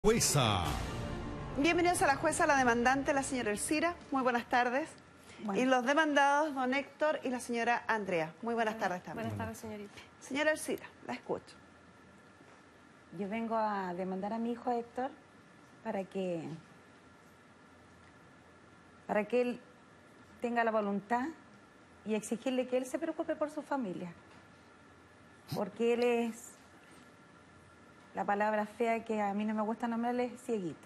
Jueza. Bienvenidos a la jueza, la demandante, la señora Elcira. Muy buenas tardes. Bueno. Y los demandados, don Héctor y la señora Andrea. Muy buenas tardes también. Buenas tardes, señorita. Señora Elcira, la escucho. Yo vengo a demandar a mi hijo Héctor para que él tenga la voluntad y exigirle que él se preocupe por su familia. Porque él es, la palabra fea que a mí no me gusta nombrarle, es cieguito.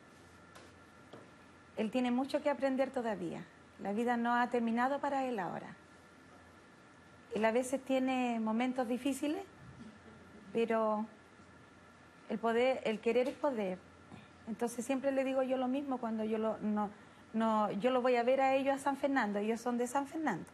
Él tiene mucho que aprender todavía. La vida no ha terminado para él ahora. Él a veces tiene momentos difíciles, pero el querer es poder. Entonces siempre le digo yo lo mismo cuando yo lo voy a ver a ellos a San Fernando. Ellos son de San Fernando.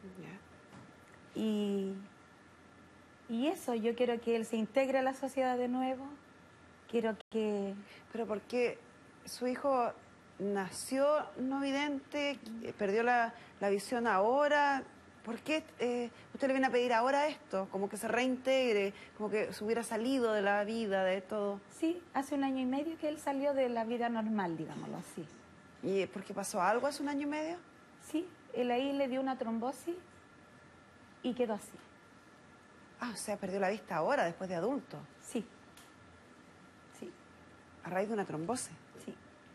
Y eso, yo quiero que él se integre a la sociedad de nuevo. Quiero que... Pero ¿por qué su hijo nació no vidente, perdió la visión ahora? ¿Por qué usted le viene a pedir ahora esto? Como que se reintegre, como que se hubiera salido de la vida, de todo. Sí, hace 1 año y medio que él salió de la vida normal, digámoslo así. ¿Y por qué pasó algo hace 1 año y medio? Sí, él ahí le dio una trombosis y quedó así. Ah, o sea, perdió la vista ahora, después de adulto. Sí. Sí. A raíz de una trombosis. Sí.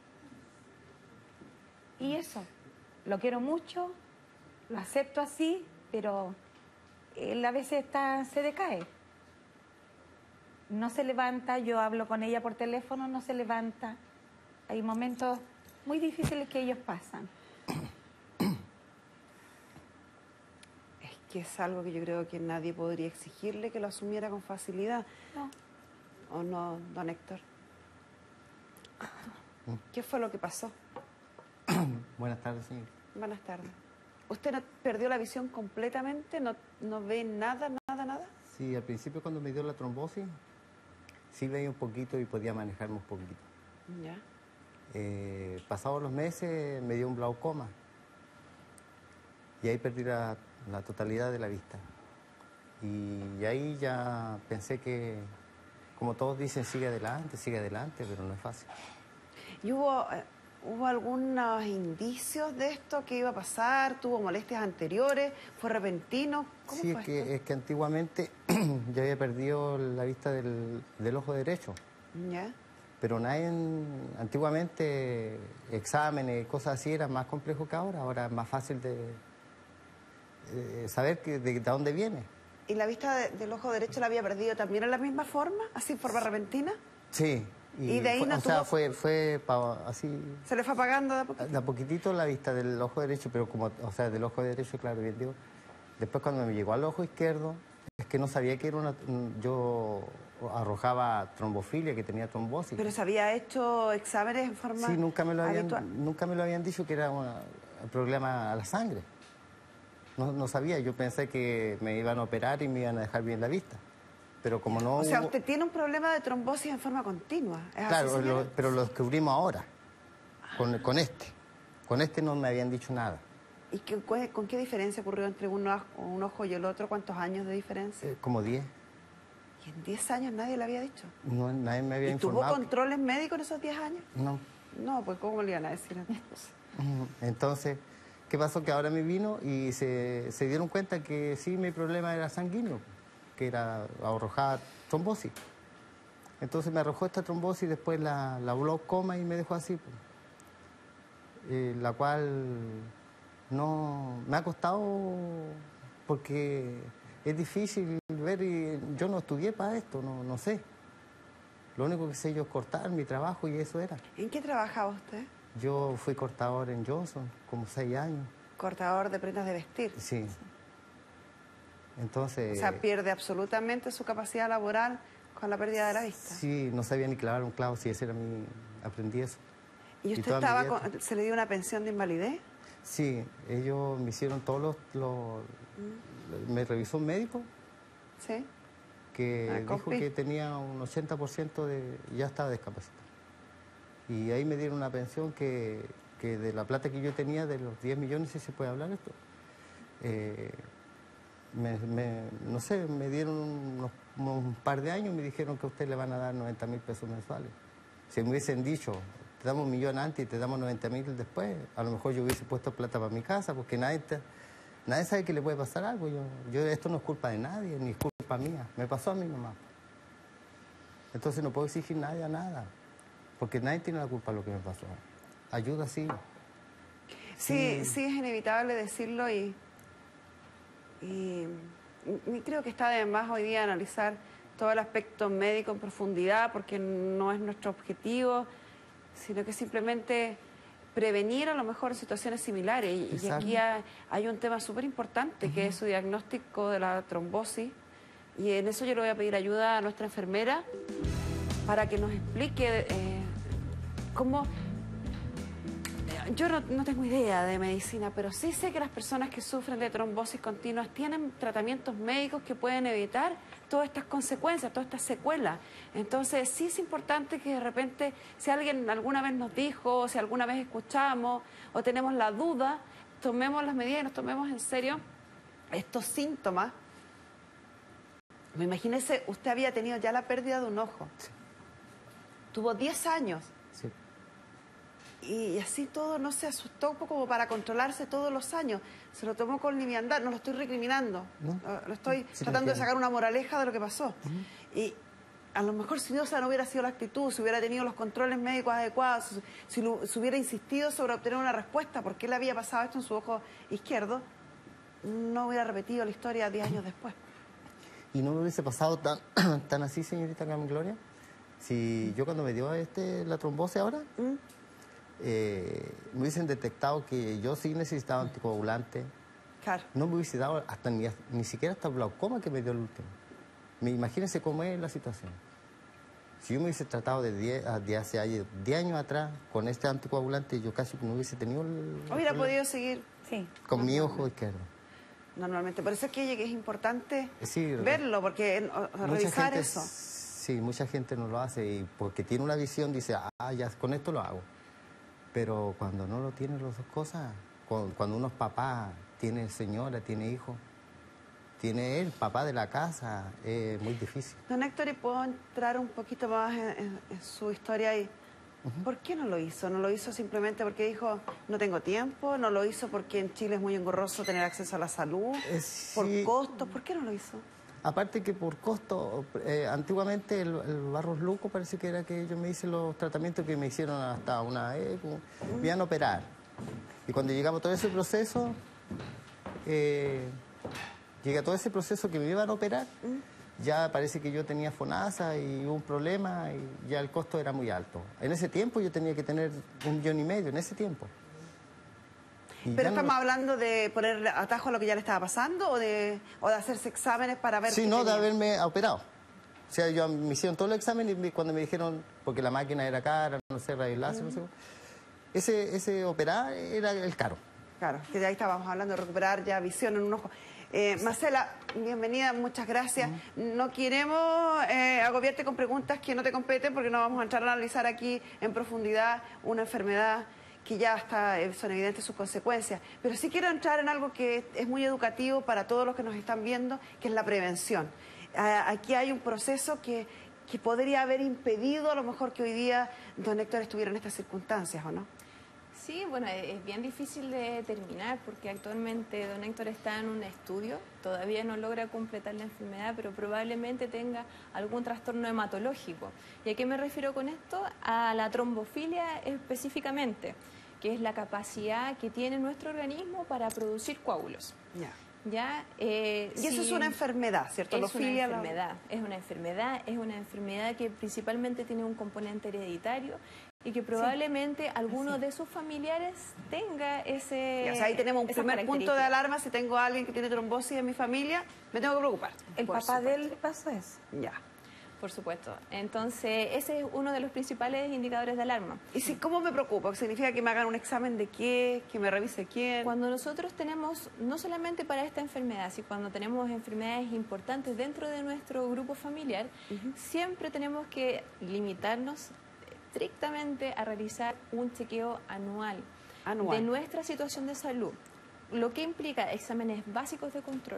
Y eso, lo quiero mucho, lo acepto así, pero él a veces se decae. No se levanta, yo hablo con ella por teléfono, no se levanta. Hay momentos muy difíciles que ellos pasan. Es que es algo que yo creo que nadie podría exigirle que lo asumiera con facilidad. No. ¿O no, don Héctor? ¿Qué fue lo que pasó? Buenas tardes, señor. Buenas tardes. ¿Usted no perdió la visión completamente? ¿No ve nada? Sí, al principio cuando me dio la trombosis, sí veía un poquito y podía manejarme un poquito. Ya. Pasados los meses me dio un glaucoma y ahí perdí la totalidad de la vista. Y ahí ya pensé que, como todos dicen, sigue adelante, pero no es fácil. ¿Y hubo algunos indicios de esto que iba a pasar? ¿Tuvo molestias anteriores? ¿Fue repentino? ¿Cómo Sí, fue es que antiguamente yo había perdido la vista del ojo derecho. ¿Ya? Pero antiguamente exámenes y cosas así eran más complejos que ahora. Ahora es más fácil de saber de dónde viene. ¿Y la vista del ojo derecho la había perdido también en la misma forma? ¿Así, en forma repentina? Sí. ¿Y de ahí no tuvo...? O sea, fue así... ¿Se le fue apagando de a poquito? De a poquitito la vista del ojo derecho, pero como... O sea, del ojo derecho, claro, bien digo. Después cuando me llegó al ojo izquierdo, es que no sabía que era yo arrojaba trombofilia, que tenía trombosis. ¿Pero se había hecho exámenes en forma Sí, nunca me lo habitual? habían dicho que era un problema a la sangre. No sabía, yo pensé que me iban a operar y me iban a dejar bien la vista. Pero como no... O sea, usted tiene un problema de trombosis en forma continua. ¿Es claro, así, pero lo descubrimos ahora, con este. Con este no me habían dicho nada. ¿Y con qué diferencia ocurrió entre un ojo y el otro? ¿Cuántos años de diferencia? Como 10. ¿Y en 10 años nadie le había dicho? No, nadie me había ¿Y informado. tuvo controles médicos en esos 10 años? No. No, pues ¿cómo le iban a decir entonces? Entonces, ¿qué pasó? Que ahora me vino y se dieron cuenta que sí, mi problema era sanguíneo, que era arrojar trombosis. Entonces me arrojó esta trombosis, después la glaucoma y me dejó así. La cual no me ha costado porque es difícil ver y yo no estudié para esto, no sé. Lo único que sé yo es cortar mi trabajo y eso era. ¿En qué trabajaba usted? Yo fui cortador en Johnson, como 6 años. Cortador de prendas de vestir. Sí. Entonces... O sea, pierde absolutamente su capacidad laboral con la pérdida de la vista. Sí, no sabía ni clavar un clavo, si ese era aprendí eso. ¿Y usted se le dio una pensión de invalidez? Sí, ellos me hicieron todos me revisó un médico. Sí. Que dijo que tenía un 80% ya estaba discapacitado. Y ahí me dieron una pensión que de la plata que yo tenía, de los 10 millones, si se puede hablar esto, no sé, me dieron un par de años y me dijeron que a usted le van a dar 90.000 pesos mensuales. Si me hubiesen dicho, te damos 1.000.000 antes y te damos 90.000 después, a lo mejor yo hubiese puesto plata para mi casa, porque nadie sabe que le puede pasar algo. Esto no es culpa de nadie, ni es culpa mía. Me pasó a mí nomás. Entonces no puedo exigir nadie a nada, porque nadie tiene la culpa de lo que me pasó. Ayuda, sí. Sí, es inevitable decirlo y creo que está de más hoy día analizar todo el aspecto médico en profundidad, porque no es nuestro objetivo, sino que simplemente prevenir a lo mejor situaciones similares. Y aquí hay un tema súper importante, que es su diagnóstico de la trombosis, y en eso yo le voy a pedir ayuda a nuestra enfermera para que nos explique cómo... Yo no tengo idea de medicina, pero sí sé que las personas que sufren de trombosis continuas tienen tratamientos médicos que pueden evitar todas estas consecuencias, todas estas secuelas. Entonces sí es importante que de repente, si alguien alguna vez nos dijo, o si alguna vez escuchamos o tenemos la duda, tomemos las medidas y nos tomemos en serio estos síntomas. Imagínese, usted había tenido ya la pérdida de un ojo. Sí. Tuvo 10 años. Sí. Y así todo no se asustó como para controlarse todos los años. Se lo tomó con liviandad. No lo estoy recriminando. ¿No? Lo estoy Sí, tratando de sacar una moraleja de lo que pasó. Y a lo mejor si no, esa no hubiera sido la actitud, si hubiera tenido los controles médicos adecuados, si hubiera insistido sobre obtener una respuesta por qué le había pasado esto en su ojo izquierdo, no hubiera repetido la historia 10 años después. ¿Y no me hubiese pasado tan así, señorita Carmen Gloria? Si yo cuando me dio la trombosis ahora, me hubiesen detectado que yo sí necesitaba anticoagulante. Claro. No me hubiese dado hasta ni siquiera hasta el glaucoma que me dio el último. Imagínense cómo es la situación. Si yo me hubiese tratado de hace 10 años atrás con este anticoagulante, yo casi no hubiese tenido Hubiera podido seguir con mi ojo izquierdo. Normalmente. Por eso es que es importante Sí, verlo, porque revisar eso. Sí, mucha gente no lo hace y porque tiene una visión dice, ya con esto lo hago. Pero cuando no lo tiene las dos cosas, cuando uno es papá, tiene señora, tiene hijo, tiene el papá de la casa, es muy difícil. Don Héctor, ¿y puedo entrar un poquito más en su historia ahí? ¿Por qué no lo hizo? ¿No lo hizo simplemente porque dijo, no tengo tiempo? ¿No lo hizo porque en Chile es muy engorroso tener acceso a la salud? ¿Por costos? ¿Por qué no lo hizo? Aparte que por costo, antiguamente el Barros Luco parece que era que yo me hice los tratamientos que me hicieron hasta una me iban a operar. Y cuando llegamos a todo ese proceso, llegué a todo ese proceso que me iban a operar, ya parece que yo tenía FONASA y hubo un problema y ya el costo era muy alto. En ese tiempo yo tenía que tener 1,5 millones, en ese tiempo. ¿Pero estamos hablando de poner atajo a lo que ya le estaba pasando o de hacerse exámenes para ver? Sí, no, de haberme operado. O sea, me hicieron todos los exámenes y cuando me dijeron, porque la máquina era cara, no sé, rayos láser, no sé, ese operar era el caro. Claro, que de ahí estábamos hablando de recuperar ya visión en un ojo. Marcela, bienvenida, muchas gracias. No queremos agobiarte con preguntas que no te competen porque no vamos a entrar a analizar aquí en profundidad una enfermedad que ya son evidentes sus consecuencias. Pero sí quiero entrar en algo que es muy educativo para todos los que nos están viendo, que es la prevención. Aquí hay un proceso que podría haber impedido a lo mejor que hoy día don Héctor estuviera en estas circunstancias, ¿o no? Sí, bueno, es bien difícil de determinar porque actualmente don Héctor está en un estudio, todavía no logra completar la enfermedad, pero probablemente tenga algún trastorno hematológico. ¿Y a qué me refiero con esto? A la trombofilia específicamente, que es la capacidad que tiene nuestro organismo para producir coágulos. Y eso es una enfermedad, ¿cierto? Es una enfermedad que principalmente tiene un componente hereditario y que probablemente alguno de sus familiares tenga ese... O sea, ahí tenemos un primer punto de alarma. Si tengo a alguien que tiene trombosis en mi familia, me tengo que preocupar. El papá de él le pasó eso. Ya. Por supuesto. Entonces, ese es uno de los principales indicadores de alarma. ¿Y cómo me preocupo? ¿Significa que me hagan un examen de qué? ¿Que me revise quién? Cuando nosotros tenemos, no solamente para esta enfermedad, sino cuando tenemos enfermedades importantes dentro de nuestro grupo familiar, siempre tenemos que limitarnos estrictamente a realizar un chequeo anual de nuestra situación de salud. Lo que implica exámenes básicos de control,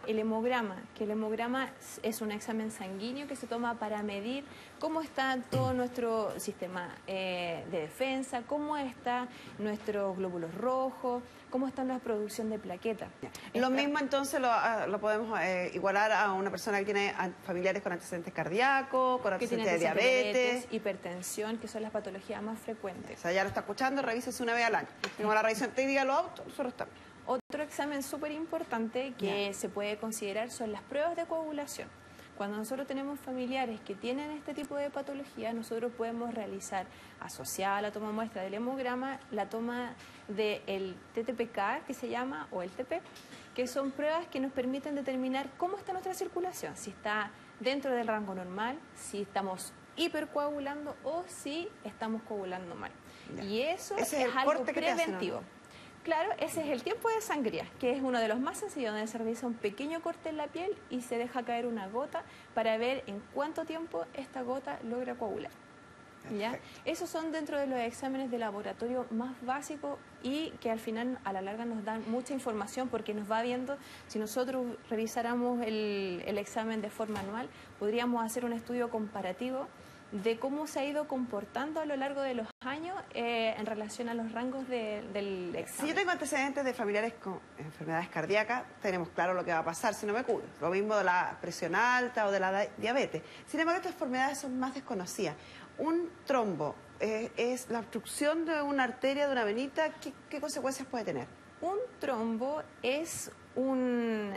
el hemograma, que el hemograma es un examen sanguíneo que se toma para medir cómo está todo nuestro sistema de defensa, cómo está nuestros glóbulos rojos, cómo está la producción de plaquetas. Lo mismo entonces lo podemos igualar a una persona que tiene familiares con antecedentes cardíacos, con Que tiene antecedentes de diabetes. hipertensión, que son las patologías más frecuentes. O sea, ya lo está escuchando, revísese una vez al año. Tenemos la revisión técnica de los autos, nosotros también. Otro examen súper importante que se puede considerar son las pruebas de coagulación. Cuando nosotros tenemos familiares que tienen este tipo de patología, nosotros podemos realizar, asociada a la toma muestra del hemograma, la toma del TTPK, que se llama, o el TP, que son pruebas que nos permiten determinar cómo está nuestra circulación, si está dentro del rango normal, si estamos hipercoagulando o si estamos coagulando mal. Ya. Y eso Ese es el algo corte que te hacen, preventivo. ¿no? Claro, ese es el tiempo de sangría, que es uno de los más sencillos, donde se realiza un pequeño corte en la piel y se deja caer una gota para ver en cuánto tiempo esta gota logra coagular. ¿Ya? Perfecto. Esos son dentro de los exámenes de laboratorio más básicos y que al final, a la larga, nos dan mucha información porque nos va viendo, si nosotros revisáramos el examen de forma anual, podríamos hacer un estudio comparativo de cómo se ha ido comportando a lo largo de los años en relación a los rangos del Si examen. yo tengo antecedentes de familiares con enfermedades cardíacas, tenemos claro lo que va a pasar si no me curo. Lo mismo de la presión alta o de la diabetes. Sin embargo, estas enfermedades son más desconocidas. Un trombo es la obstrucción de una arteria, de una venita. ¿Qué consecuencias puede tener? Un trombo es un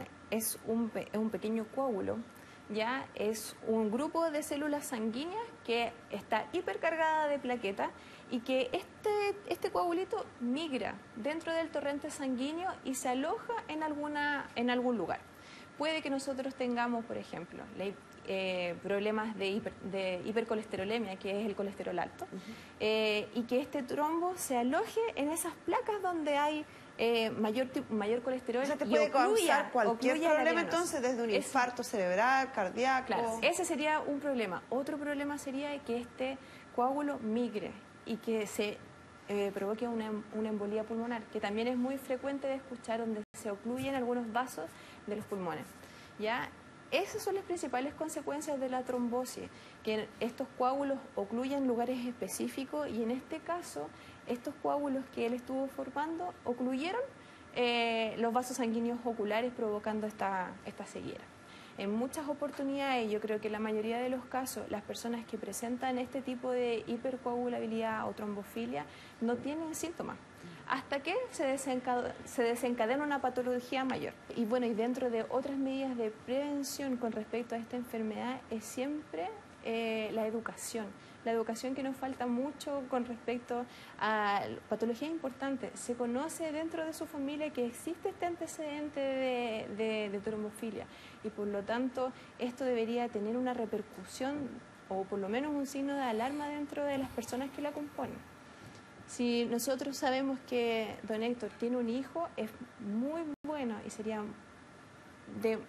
pequeño coágulo, ya es un grupo de células sanguíneas que está hipercargada de plaquetas y que este coagulito migra dentro del torrente sanguíneo y se aloja en algún lugar. Puede que nosotros tengamos, por ejemplo, problemas de hipercolesterolemia, que es el colesterol alto, y que este trombo se aloje en esas placas donde hay mayor colesterol. O sea, te y puede causar cualquier ocluya la problema, venosa. entonces, desde un Es- infarto cerebral, cardíaco. Claro, ese sería un problema. Otro problema sería que este coágulo migre y que se provoque una embolía pulmonar, que también es muy frecuente de escuchar, donde se ocluyen algunos vasos de los pulmones. ¿Ya? Esas son las principales consecuencias de la trombosis, que estos coágulos ocluyen lugares específicos y en este caso estos coágulos que él estuvo formando ocluyeron los vasos sanguíneos oculares, provocando esta ceguera. En muchas oportunidades, yo creo que en la mayoría de los casos, las personas que presentan este tipo de hipercoagulabilidad o trombofilia no tienen síntomas, hasta que se desencadena una patología mayor. Y bueno, y dentro de otras medidas de prevención con respecto a esta enfermedad es siempre la educación. La educación que nos falta mucho con respecto a patologías importantes. Se conoce dentro de su familia que existe este antecedente de trombofilia y por lo tanto esto debería tener una repercusión o por lo menos un signo de alarma dentro de las personas que la componen. Si nosotros sabemos que don Héctor tiene un hijo, es muy bueno y sería de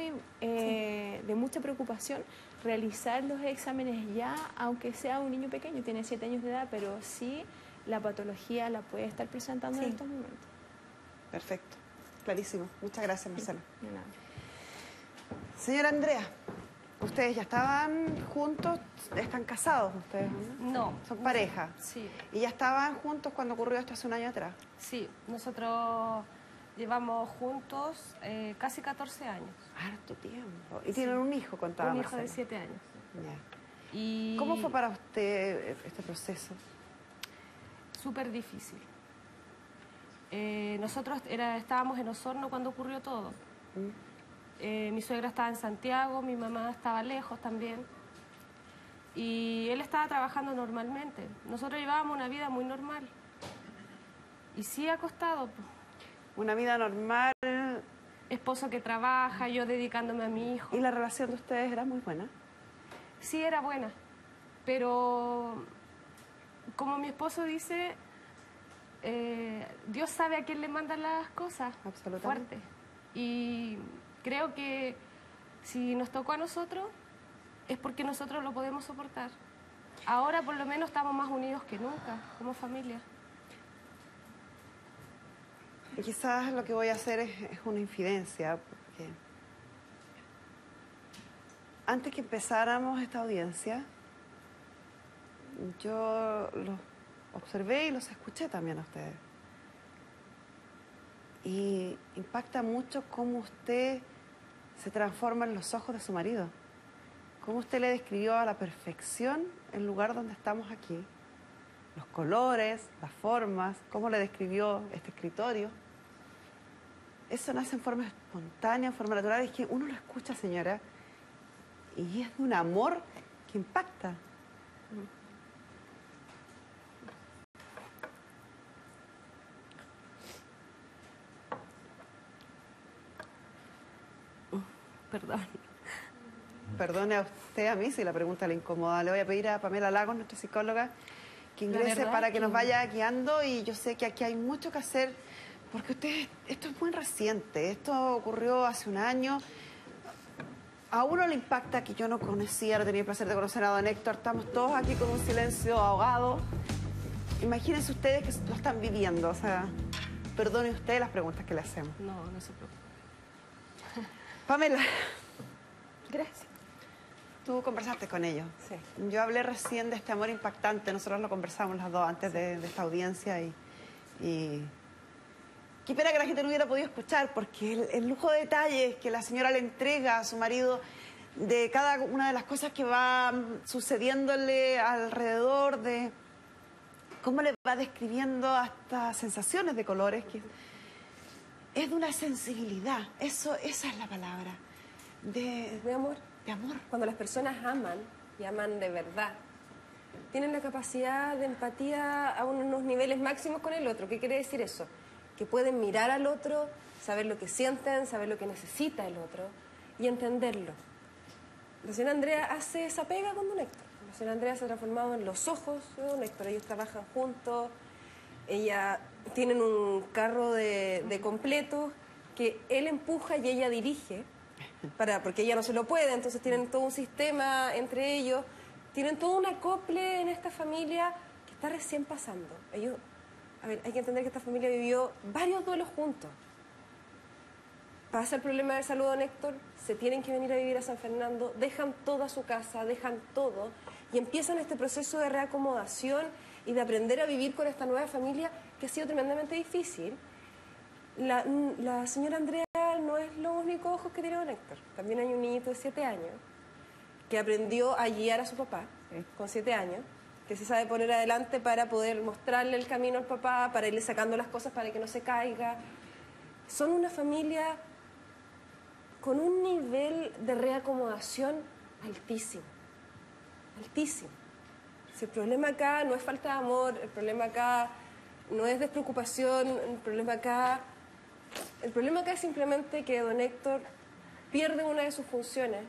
mucha preocupación realizar los exámenes ya, aunque sea un niño pequeño, tiene 7 años de edad, pero sí la patología la puede estar presentando en estos momentos. Perfecto, clarísimo. Muchas gracias, Marcela. De nada. Señora Andrea, ¿ustedes ya estaban juntos? ¿Están casados ustedes? No. Son pareja. Sí, ¿Y ya estaban juntos cuando ocurrió esto hace un año atrás? sí. Nosotros llevamos juntos casi 14 años. Harto tiempo. Y tienen un hijo, contaba Un hijo de Marcela. 7 años. Ya. Y ¿Cómo fue para usted este proceso? súper difícil. Nosotros estábamos en Osorno cuando ocurrió todo. Mi suegra estaba en Santiago, mi mamá estaba lejos también. Y él estaba trabajando normalmente. Nosotros llevábamos una vida muy normal. Y sí ha costado. Pues. Una vida normal. Esposo que trabaja, yo dedicándome a mi hijo. ¿Y la relación de ustedes era muy buena? Sí, era buena. Pero, como mi esposo dice, Dios sabe a quién le mandan las cosas. Absolutamente. Fuerte. Y creo que si nos tocó a nosotros, es porque nosotros lo podemos soportar. Ahora por lo menos estamos más unidos que nunca, como familia. Y quizás lo que voy a hacer es una infidencia, porque antes que empezáramos esta audiencia, yo los observé y los escuché también a ustedes. Y impacta mucho cómo usted se transforma en los ojos de su marido. Cómo usted le describió a la perfección el lugar donde estamos aquí. Los colores, las formas, cómo le describió este escritorio. Eso nace en forma espontánea, en forma natural. Es que uno lo escucha, señora, y es de un amor que impacta. Perdón. Perdone a usted, a mí, si la pregunta le incomoda. Le voy a pedir a Pamela Lagos, nuestra psicóloga, que ingrese para que nos vaya guiando. Y yo sé que aquí hay mucho que hacer, porque esto es muy reciente. Esto ocurrió hace un año. A uno le impacta que yo no conocía, no tenía el placer de conocer a don Héctor. Estamos todos aquí con un silencio ahogado. Imagínense ustedes que lo están viviendo. O sea, perdone usted las preguntas que le hacemos. No, no se preocupe. Pamela, Gracias. tú conversaste con ellos. Sí. Yo hablé recién de este amor impactante. Nosotros lo conversamos las dos antes de esta audiencia y qué pena que la gente no hubiera podido escuchar, porque el lujo de detalles que la señora le entrega a su marido de cada una de las cosas que va sucediéndole alrededor, de cómo le va describiendo hasta sensaciones de colores, que es de una sensibilidad. Esa es la palabra. De amor. De amor. Cuando las personas aman, y aman de verdad, tienen la capacidad de empatía a unos niveles máximos con el otro. ¿Qué quiere decir eso? Que pueden mirar al otro, saber lo que sienten, saber lo que necesita el otro y entenderlo. La señora Andrea hace esa pega con don Héctor. La señora Andrea se ha transformado en los ojos de don Héctor. Ellos trabajan juntos, tienen un carro de completos que él empuja y ella dirige, porque ella no se lo puede, entonces tienen todo un sistema entre ellos, tienen todo un acople en esta familia que está recién pasando. Hay que entender que esta familia vivió varios duelos juntos. Pasa el problema de salud de don Héctor, se tienen que venir a vivir a San Fernando, dejan toda su casa, dejan todo y empiezan este proceso de reacomodación y de aprender a vivir con esta nueva familia que ha sido tremendamente difícil. La señora Andrea no es los únicos ojos que tiene don Héctor. También hay un niñito de 7 años que aprendió a guiar a su papá con 7 años, que se sabe poner adelante para poder mostrarle el camino al papá, para irle sacando las cosas para que no se caiga. Son una familia con un nivel de reacomodación altísimo, altísimo. Si el problema acá no es falta de amor, el problema acá no es despreocupación, el problema acá es simplemente que don Héctor pierde una de sus funciones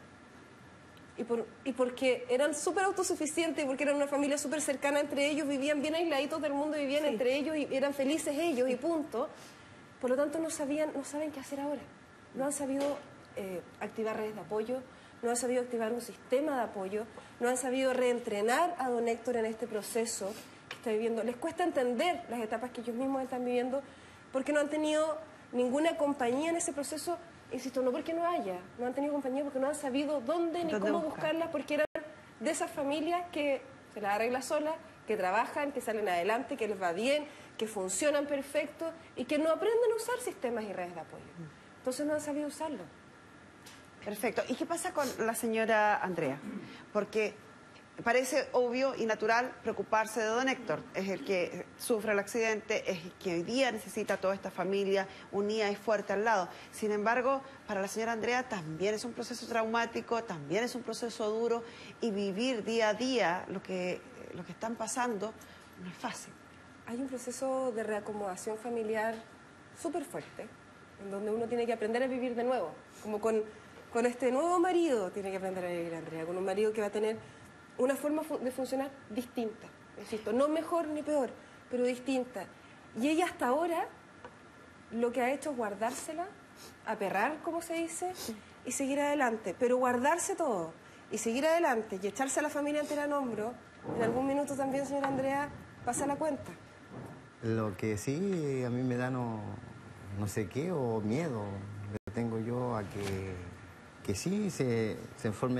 y porque eran súper autosuficientes y porque eran una familia súper cercana entre ellos, vivían bien aisladitos del mundo, vivían entre ellos y eran felices ellos y punto. Por lo tanto no saben qué hacer ahora. No han sabido activar redes de apoyo, no han sabido activar un sistema de apoyo, no han sabido reentrenar a don Héctor en este proceso que está viviendo. Les cuesta entender las etapas que ellos mismos están viviendo porque no han tenido ninguna compañía en ese proceso. Insisto, no porque no han tenido compañía porque no han sabido dónde ni cómo buscarla, porque eran de esas familias que se las arregla sola, que trabajan, que salen adelante, que les va bien, que funcionan perfecto y que no aprenden a usar sistemas y redes de apoyo. Entonces no han sabido usarlo. Perfecto. ¿Y qué pasa con la señora Andrea? Porque parece obvio y natural preocuparse de don Héctor. Es el que sufre el accidente, es el que hoy día necesita toda esta familia unida y fuerte al lado. Sin embargo, para la señora Andrea también es un proceso traumático, también es un proceso duro y vivir día a día lo que están pasando no es fácil. Hay un proceso de reacomodación familiar súper fuerte, en donde uno tiene que aprender a vivir de nuevo, como con este nuevo marido tiene que aprender a vivir Andrea, con un marido que va a tener una forma de funcionar distinta, insisto, no mejor ni peor, pero distinta. Y ella hasta ahora lo que ha hecho es guardársela, aperrar, como se dice, y seguir adelante, pero guardarse todo y seguir adelante y echarse a la familia entera en hombro, en algún minuto también, señora Andrea, pasa la cuenta. Lo que sí a mí me da no sé qué o miedo le tengo yo a que sí se forme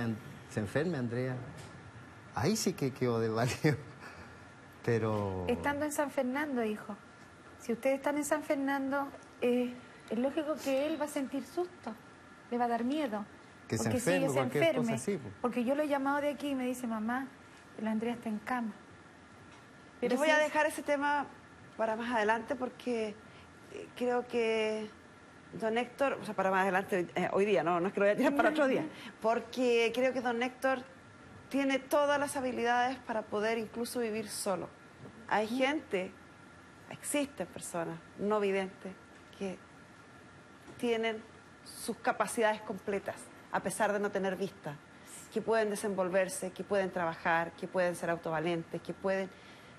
se enferme Andrea, ahí sí que quedó desvalido. Pero... Estando en San Fernando, hijo, si ustedes están en San Fernando, es lógico que él va a sentir susto, le va a dar miedo. Que se porque enferme, si ella se cualquier enferme, cosa así, pues. porque yo lo he llamado de aquí y me dice, mamá, la Andrea está en cama. Pero Yo voy si a es- dejar ese tema para más adelante porque creo que don Héctor, o sea, para más adelante, hoy día, no es que lo voy a tirar para otro día, porque creo que don Héctor tiene todas las habilidades para poder incluso vivir solo. Hay gente, existen personas no videntes que tienen sus capacidades completas, a pesar de no tener vista, que pueden desenvolverse, que pueden trabajar, que pueden ser autovalentes, que pueden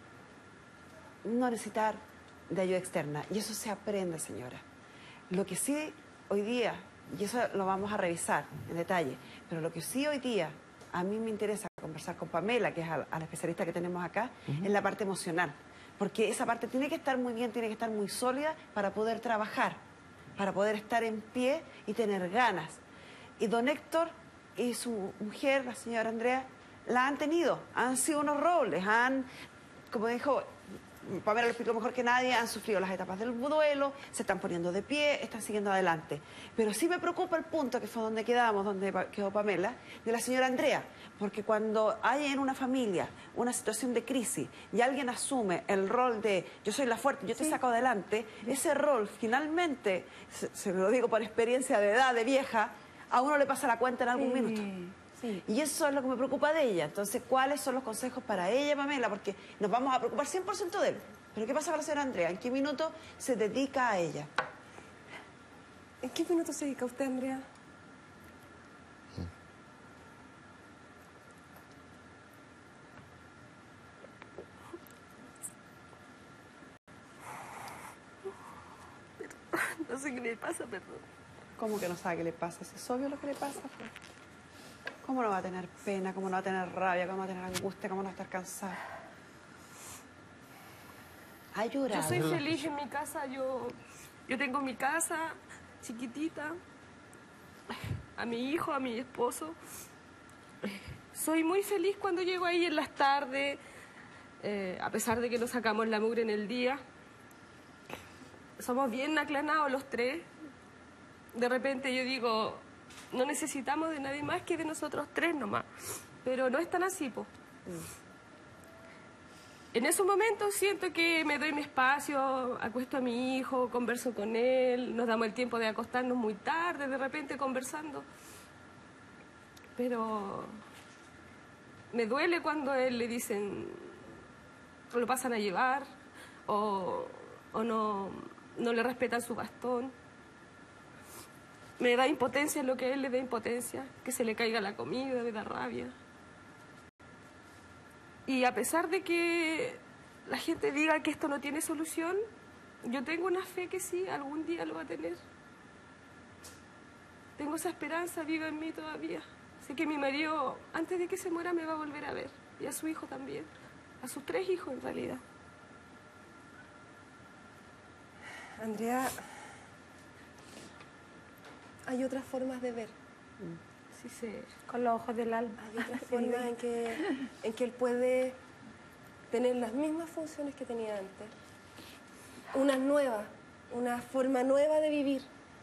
no necesitar de ayuda externa. Y eso se aprende, señora. Lo que sí hoy día, y eso lo vamos a revisar en detalle, pero lo que sí hoy día a mí me interesa conversar con Pamela, que es a la especialista que tenemos acá, es la parte emocional. Porque esa parte tiene que estar muy bien, tiene que estar muy sólida para poder trabajar, para poder estar en pie y tener ganas. Y don Héctor y su mujer, la señora Andrea, la han tenido, han sido unos robles, como dijo Pamela, lo explicó mejor que nadie, han sufrido las etapas del duelo, se están poniendo de pie, están siguiendo adelante. Pero sí me preocupa el punto, que fue donde quedamos, donde quedó Pamela, de la señora Andrea, porque cuando hay en una familia una situación de crisis y alguien asume el rol de yo soy la fuerte, yo te saco adelante, ese rol finalmente, se lo digo por experiencia de edad, de vieja, a uno le pasa la cuenta en algún minuto. Sí. Y eso es lo que me preocupa de ella. Entonces, ¿cuáles son los consejos para ella, Pamela? Porque nos vamos a preocupar 100% de él. Pero ¿qué pasa para la señora Andrea? ¿En qué minuto se dedica a ella? ¿En qué minuto se dedica usted, Andrea? No sé qué le pasa, perdón. ¿Cómo que no sabe qué le pasa? Si es obvio lo que le pasa. Pues. ¿Cómo no va a tener pena? ¿Cómo no va a tener rabia? ¿Cómo no va a tener angustia? ¿Cómo no va a estar cansada? Ha llorado. Yo soy feliz en mi casa, yo tengo mi casa chiquitita, a mi hijo, a mi esposo. Soy muy feliz cuando llego ahí en las tardes, a pesar de que nos sacamos la mugre en el día. Somos bien aclanados los tres. De repente yo digo, no necesitamos de nadie más que de nosotros tres nomás. Pero no es tan así, po. En esos momentos siento que me doy mi espacio, acuesto a mi hijo, converso con él, nos damos el tiempo de acostarnos muy tarde, de repente conversando. Pero me duele cuando a él le dicen, lo pasan a llevar, o no le respetan su bastón. Me da impotencia lo que a él le da impotencia, que se le caiga la comida, me da rabia. Y a pesar de que la gente diga que esto no tiene solución, yo tengo una fe que sí, algún día lo va a tener. Tengo esa esperanza viva en mí todavía. Sé que mi marido, antes de que se muera, me va a volver a ver. Y a su hijo también. A sus tres hijos, en realidad. Andrea, hay otras formas de ver. Sí, sé. Con los ojos del alma. Hay otras formas en que él puede tener las mismas funciones que tenía antes. Unas nuevas, una forma nueva de vivir.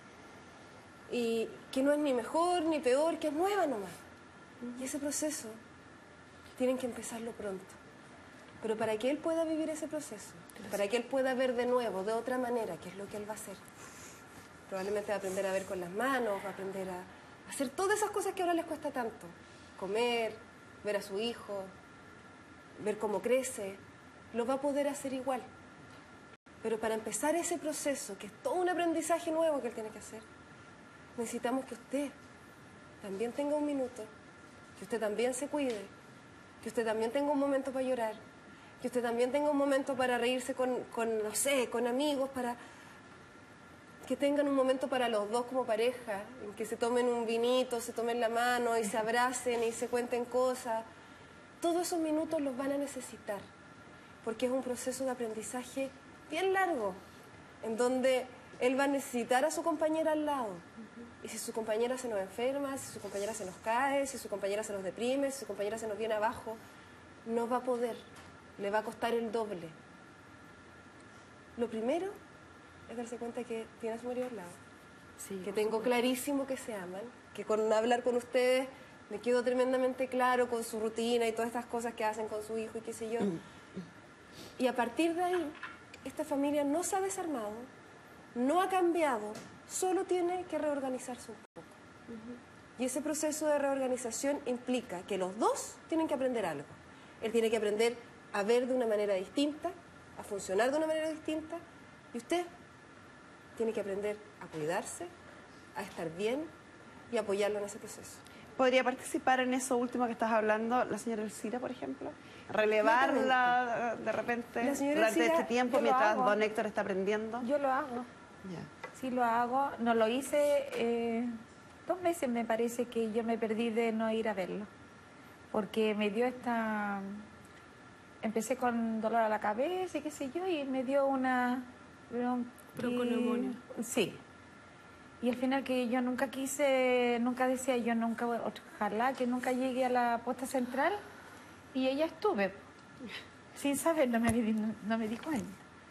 Y que no es ni mejor ni peor, que es nueva nomás. Y ese proceso tienen que empezarlo pronto. Pero para que él pueda vivir ese proceso, para que él pueda ver de nuevo, de otra manera, qué es lo que él va a hacer. Probablemente va a aprender a ver con las manos, va a aprender a hacer todas esas cosas que ahora les cuesta tanto. Comer, ver a su hijo, ver cómo crece, lo va a poder hacer igual. Pero para empezar ese proceso, que es todo un aprendizaje nuevo que él tiene que hacer, necesitamos que usted también tenga un minuto, que usted también se cuide, que usted también tenga un momento para llorar, que usted también tenga un momento para reírse con no sé, con amigos, para que tengan un momento para los dos como pareja, en que se tomen un vinito, se tomen la mano y se abracen y se cuenten cosas. Todos esos minutos los van a necesitar, porque es un proceso de aprendizaje bien largo, en donde él va a necesitar a su compañera al lado. Y si su compañera se nos enferma, si su compañera se nos cae, si su compañera se nos deprime, si su compañera se nos viene abajo, no va a poder, le va a costar el doble. Lo primero es darse cuenta que tiene a su marido al lado, Sí, que tengo clarísimo que se aman, que con hablar con ustedes me quedo tremendamente claro con su rutina y todas estas cosas que hacen con su hijo y qué sé yo. Y a partir de ahí, esta familia no se ha desarmado, no ha cambiado, solo tiene que reorganizarse un poco. Y ese proceso de reorganización implica que los dos tienen que aprender algo. Él tiene que aprender a ver de una manera distinta, a funcionar de una manera distinta, y usted tiene que aprender a cuidarse, a estar bien y apoyarlo en ese proceso. ¿Podría participar en eso último que estás hablando la señora Elcira, por ejemplo? ¿Relevarla de repente La señora durante Elcira, este tiempo yo lo mientras hago. don Héctor está aprendiendo? Yo lo hago. Ya. Sí lo hago. No lo hice 2 meses, me parece que yo me perdí de no ir a verlo. Porque me dio esta... Empecé con dolor a la cabeza y qué sé yo, y me dio una... Bronconeumonía. Sí. Y al final que yo nunca quise, nunca decía yo nunca, ojalá que nunca llegue a la posta central, y ella estuve. Sin saber, no me di cuenta.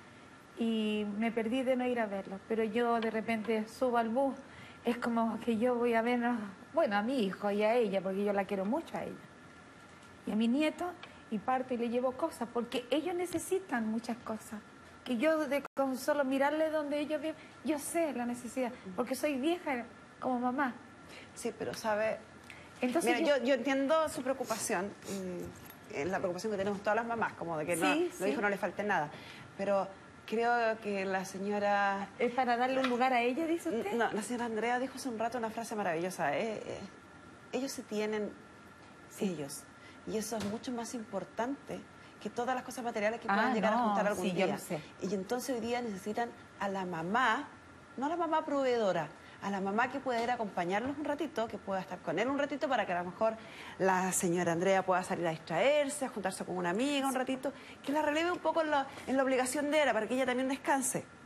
Y me perdí de no ir a verlo. Pero yo de repente subo al bus, es como que yo voy a ver, bueno, a mi hijo y a ella, porque yo la quiero mucho a ella. Y a mi nieto, y parto y le llevo cosas, porque ellos necesitan muchas cosas. Que yo con solo mirarle donde ellos viven, yo sé la necesidad, porque soy vieja como mamá. Sí, pero sabe... Entonces Mira, yo entiendo su preocupación, es la preocupación que tenemos todas las mamás, como de que Sí, los sí. hijos no le falte nada. Pero creo que la señora... ¿Es para darle un lugar a ella, dice usted? No, la señora Andrea dijo hace un rato una frase maravillosa. Ellos se tienen ellos. Y eso es mucho más importante que todas las cosas materiales que puedan llegar a juntar algún sí, día. yo lo sé. Y entonces hoy día necesitan a la mamá, no a la mamá proveedora, a la mamá que pueda ir a acompañarlos un ratito, que pueda estar con él un ratito para que a lo mejor la señora Andrea pueda salir a distraerse, a juntarse con una amiga un ratito, que la releve un poco en la obligación de ella para que ella también descanse.